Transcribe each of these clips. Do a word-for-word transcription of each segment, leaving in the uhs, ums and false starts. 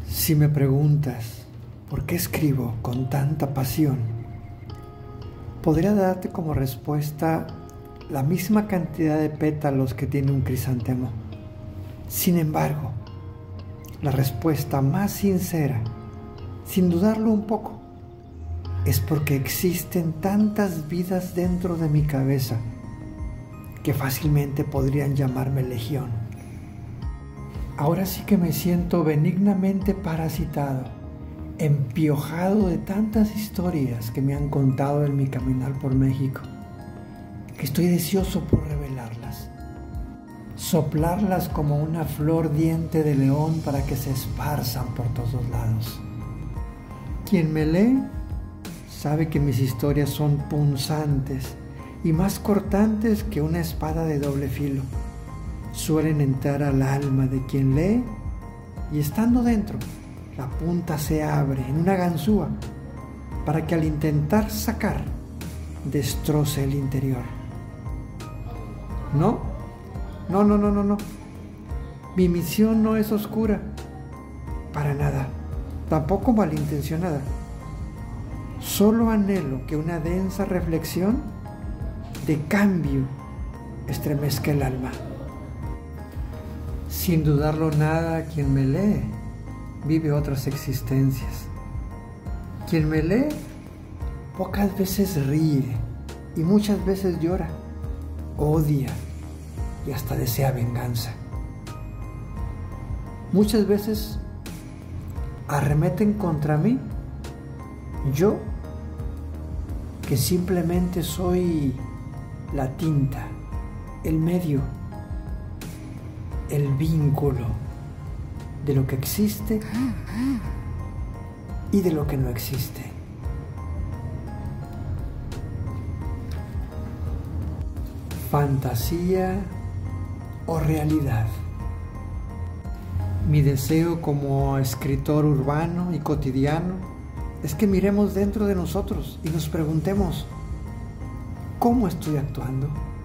Si me preguntas por qué escribo con tanta pasión, podría darte como respuesta la misma cantidad de pétalos que tiene un crisantemo. Sin embargo, la respuesta más sincera, sin dudarlo un poco, es porque existen tantas vidas dentro de mi cabeza que fácilmente podrían llamarme legión. Ahora sí que me siento benignamente parasitado, empiojado de tantas historias que me han contado en mi caminar por México, que estoy deseoso por revelarlas, soplarlas como una flor diente de león para que se esparzan por todos lados. Quien me lee sabe que mis historias son punzantes y más cortantes que una espada de doble filo. Suelen entrar al alma de quien lee y estando dentro, la punta se abre en una ganzúa para que al intentar sacar, destroce el interior. No, no, no, no, no, no. Mi misión no es oscura, para nada, tampoco malintencionada. Solo anhelo que una densa reflexión de cambio estremezca el alma. Sin dudarlo nada, quien me lee vive otras existencias. Quien me lee pocas veces ríe y muchas veces llora, odia y hasta desea venganza. Muchas veces arremeten contra mí, yo que simplemente soy la tinta, el medio, el vínculo de lo que existe y de lo que no existe. Fantasía o realidad. Mi deseo como escritor urbano y cotidiano es que miremos dentro de nosotros y nos preguntemos, ¿cómo estoy actuando?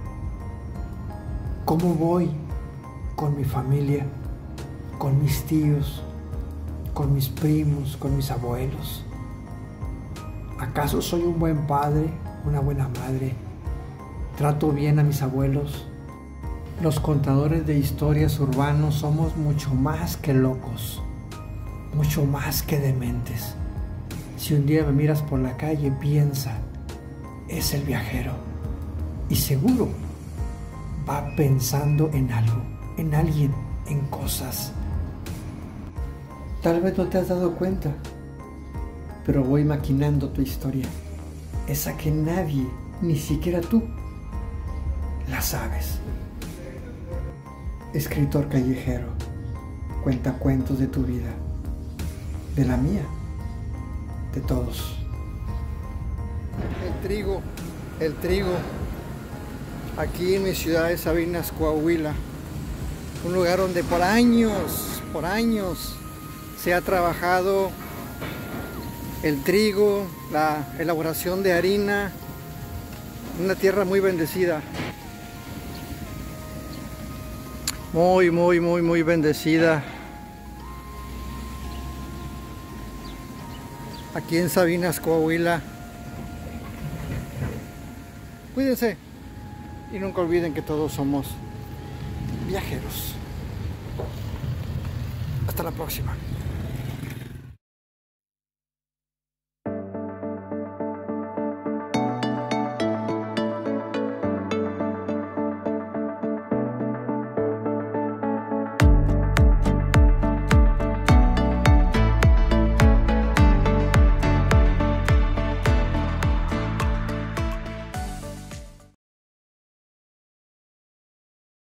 ¿Cómo voy con mi familia, con mis tíos, con mis primos, con mis abuelos? ¿Acaso soy un buen padre, una buena madre? ¿Trato bien a mis abuelos? Los contadores de historias urbanos somos mucho más que locos, mucho más que dementes. Si un día me miras por la calle, piensa, es el viajero. Y seguro va pensando en algo, en alguien, en cosas. Tal vez no te has dado cuenta, pero voy maquinando tu historia, esa que nadie, ni siquiera tú, la sabes. Escritor callejero, cuenta cuentos de tu vida, de la mía, de todos. El trigo, el trigo, aquí en mi ciudad de Sabinas, Coahuila, un lugar donde por años, por años se ha trabajado el trigo, la elaboración de harina, una tierra muy bendecida. Muy, muy, muy, muy bendecida. Aquí en Sabinas, Coahuila. Cuídense y nunca olviden que todos somos viajeros. Hasta la próxima.